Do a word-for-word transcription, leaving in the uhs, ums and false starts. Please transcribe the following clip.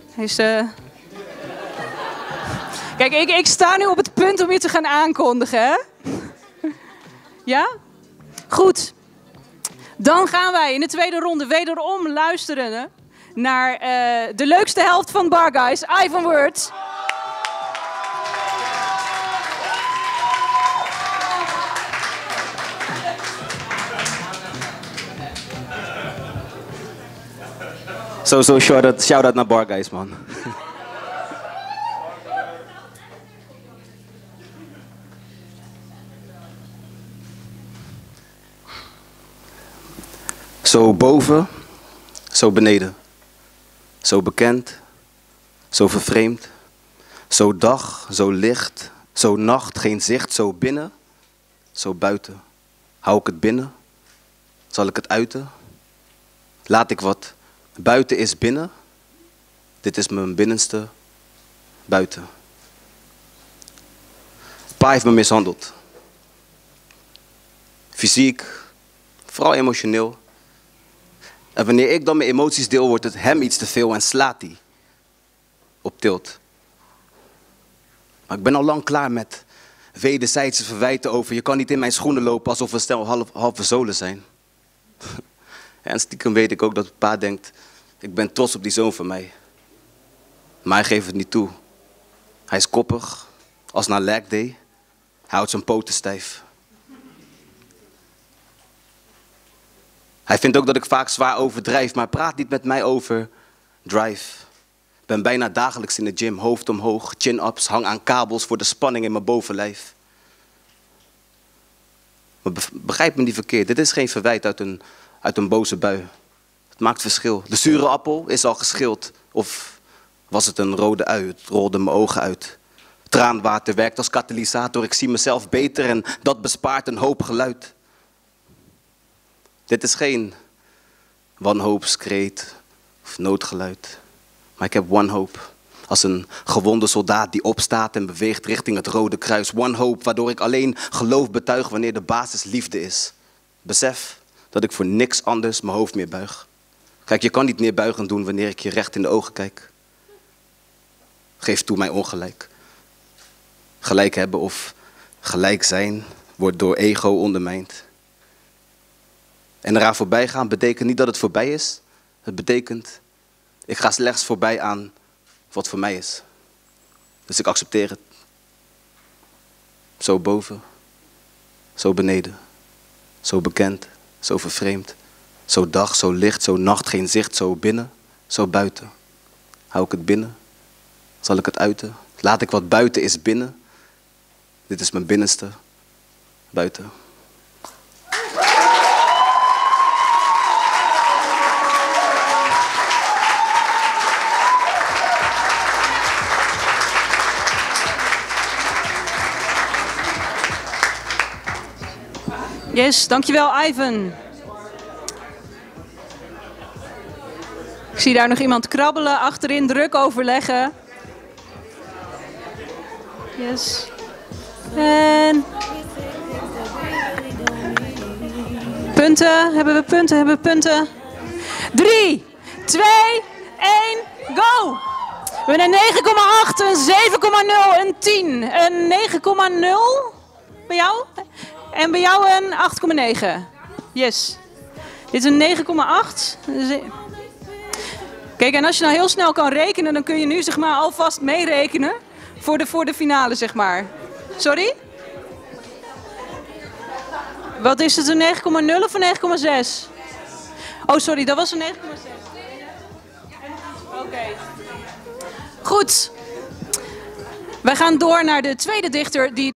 Is, uh... Kijk, ik, ik sta nu op het punt om je te gaan aankondigen, hè? Ja? Goed. Dan gaan wij in de tweede ronde wederom luisteren naar uh, de leukste helft van Bar Guys, Ivan Word. Zo, zo, shout-out shout naar Bar Guys, man. Zo boven, zo beneden. Zo bekend, zo vervreemd. Zo dag, zo licht, zo nacht, geen zicht. Zo binnen, zo buiten. Hou ik het binnen? Zal ik het uiten? Laat ik wat buiten is binnen. Dit is mijn binnenste buiten. Pa heeft me mishandeld. Fysiek, vooral emotioneel. En wanneer ik dan mijn emoties deel, wordt het hem iets te veel en slaat hij op tilt. Maar ik ben al lang klaar met wederzijdse verwijten over je kan niet in mijn schoenen lopen alsof we stel half, halve zolen zijn. En stiekem weet ik ook dat pa denkt, ik ben trots op die zoon van mij. Maar hij geeft het niet toe. Hij is koppig, als na leg day. Hij houdt zijn poten stijf. Hij vindt ook dat ik vaak zwaar overdrijf, maar praat niet met mij over drive. Ik ben bijna dagelijks in de gym, hoofd omhoog, chin-ups, hang aan kabels voor de spanning in mijn bovenlijf. Maar begrijp me niet verkeerd, dit is geen verwijt uit een, uit een boze bui. Het maakt verschil. De zure appel is al geschild, of was het een rode ui, het rolde mijn ogen uit. Traanwater werkt als katalysator, ik zie mezelf beter en dat bespaart een hoop geluid. Dit is geen wanhoopskreet of noodgeluid, maar ik heb one hope. Als een gewonde soldaat die opstaat en beweegt richting het Rode Kruis. One hope, waardoor ik alleen geloof betuig wanneer de basis liefde is. Besef dat ik voor niks anders mijn hoofd meer buig. Kijk, je kan niet neerbuigend doen wanneer ik je recht in de ogen kijk. Geef toe mijn ongelijk. Gelijk hebben of gelijk zijn wordt door ego ondermijnd. En eraan voorbij gaan betekent niet dat het voorbij is. Het betekent, ik ga slechts voorbij aan wat voor mij is. Dus ik accepteer het. Zo boven, zo beneden. Zo bekend, zo vervreemd. Zo dag, zo licht, zo nacht, geen zicht. Zo binnen, zo buiten. Hou ik het binnen? Zal ik het uiten? Laat ik wat buiten is binnen. Dit is mijn binnenste buiten. Yes, dankjewel Ivan. Ik zie daar nog iemand krabbelen, achterin druk overleggen. Yes. En... Punten, hebben we punten, hebben we punten. Drie, twee, één, go! We hebben een negen komma acht, een zeven komma nul, een tien, een negen komma nul. Bij jou? En bij jou een acht komma negen. Yes. Dit is een negen komma acht. Kijk, en als je nou heel snel kan rekenen, dan kun je nu zeg maar alvast meerekenen voor de, voor de finale, zeg maar. Sorry? Wat is het, een negen komma nul of een negen komma zes? Oh, sorry, dat was een negen komma zes. Oké. Okay. Goed. Wij gaan door naar de tweede dichter die...